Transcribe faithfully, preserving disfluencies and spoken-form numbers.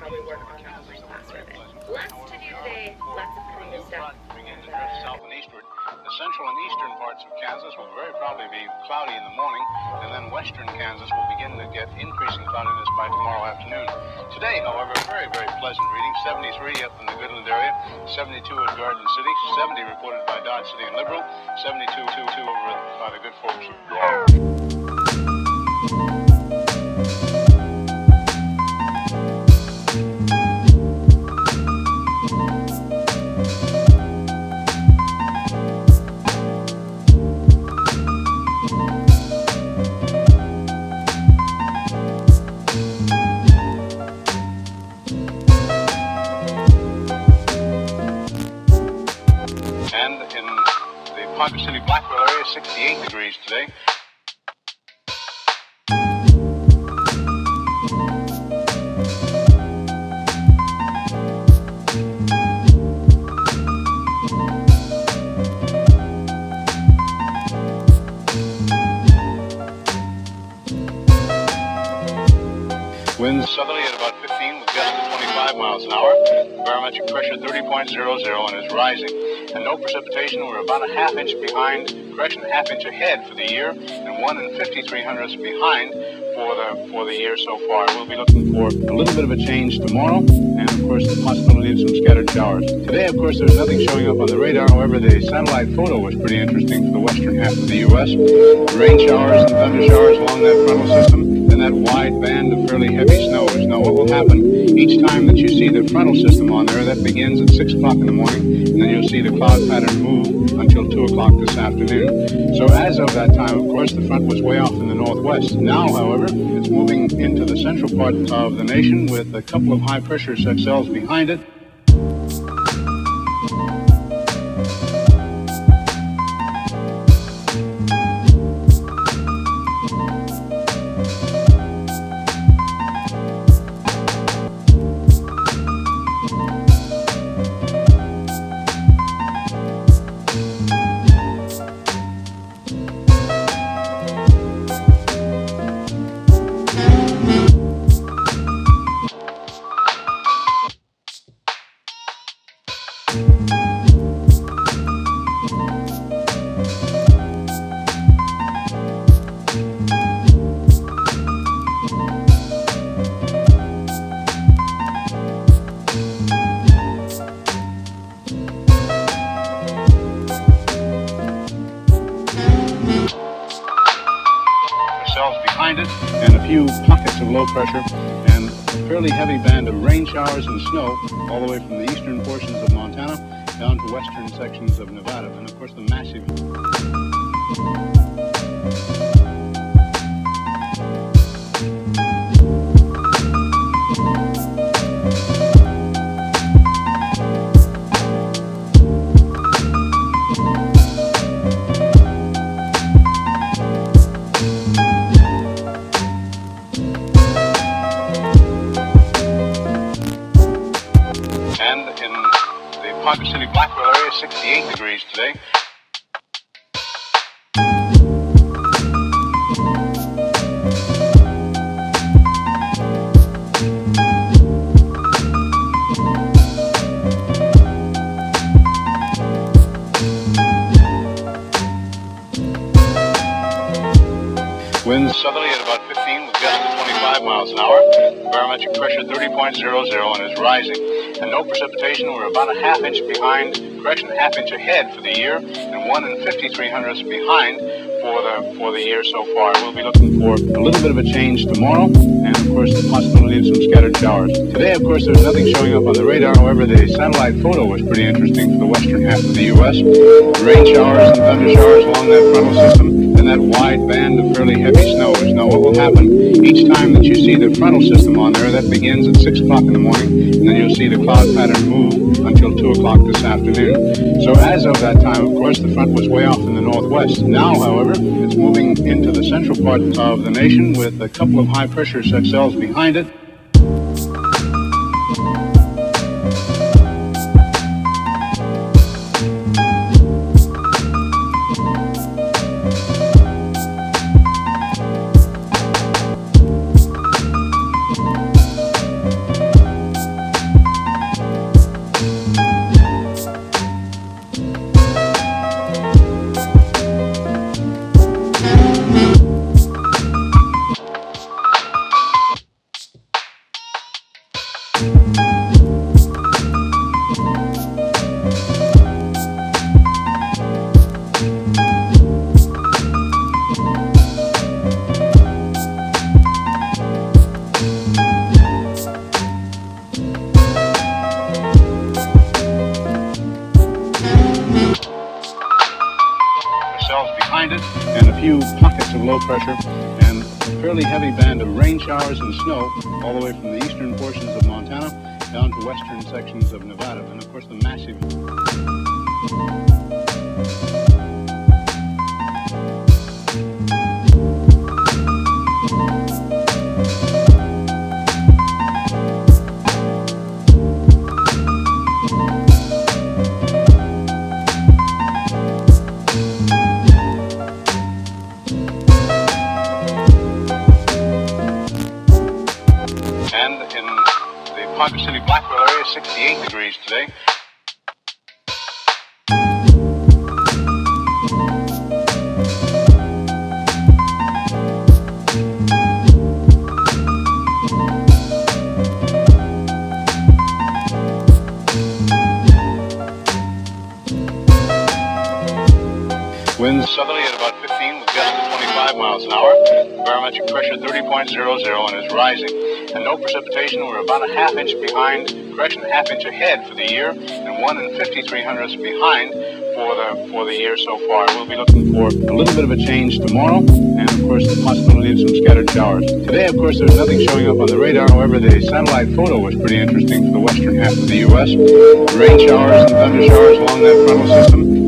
probably work on the online class with it. Lots to do today, lots of creative stuff. Begin to drift south and eastward. The central and eastern parts of Kansas will very probably be cloudy in the morning, and then western Kansas will begin to get increasing cloudiness by tomorrow afternoon. Today, however, very, very pleasant reading. seventy-three up in the Goodland area, seventy-two at Garden City, seventy reported by Dodge City and Liberal, seventy-two over by the good folks. And in the Ponca City Blackwell area, sixty-eight degrees today. Winds southerly at about fifteen with gusts of twenty-five miles an hour. Barometric pressure thirty point zero zero and is rising. And no precipitation. We're about a half inch behind, correction, a half inch ahead for the year, and one and fifty-three hundredths behind for the for the year so far. We'll be looking for a little bit of a change tomorrow, and of course the possibility of some scattered showers. Today, of course, there's nothing showing up on the radar. However, the satellite photo was pretty interesting for the western half of the U S. Rain showers and thunder showers along that frontal system, and that wide band of fairly heavy snows. Now, what will happen each time that you see the frontal system on there? That begins at six o'clock in the morning, and then you'll see the cloud pattern move until two o'clock this afternoon. So as of that time, of course, the front was way off in the northwest. Now, however, it's moving into the central part of the nation with a couple of high-pressure cells behind it. Behind it, and a few pockets of low pressure, and a fairly heavy band of rain showers and snow all the way from the eastern portions of Montana down to western sections of Nevada, and of course the massive Ponca City Blackwell area, sixty-eight degrees today. Winds southerly at about fifteen with gusts of twenty-five miles an hour. Barometric pressure thirty point zero zero and is rising. And no precipitation. We're about a half inch behind, correction, a half inch ahead for the year, and one and fifty-three hundredths behind for the for the year so far. We'll be looking for a little bit of a change tomorrow, and of course the possibility of some scattered showers. Today, of course, there's nothing showing up on the radar. However, the satellite photo was pretty interesting for the western half of the U S. Rain showers and thunder showers along that frontal system, and that wide band of fairly heavy snows. Now, what will happen each time that you see the frontal system on there? That begins at six o'clock in the morning, and then you'll see the cloud pattern move until two o'clock this afternoon. So as of that time, of course, the front was way off in the northwest. Now, however, it's moving into the central part of the nation with a couple of high-pressure cells behind it. few pockets of low pressure and a fairly heavy band of rain showers and snow all the way from the eastern portions of Montana down to western sections of Nevada, and of course the massive and in the Ponca City Blackwell area, sixty-eight degrees today. Winds southerly at about fifteen with gusts of twenty-five miles an hour. Barometric pressure thirty point zero zero and is rising. And no precipitation. We're about a half inch behind, correction, a half inch ahead for the year, and one and fifty-three hundredths behind for the for the year so far. We'll be looking for a little bit of a change tomorrow, and of course the possibility of some scattered showers. Today, of course, there's nothing showing up on the radar. However, the satellite photo was pretty interesting for the western half of the U S Rain showers and thunder showers along that frontal system.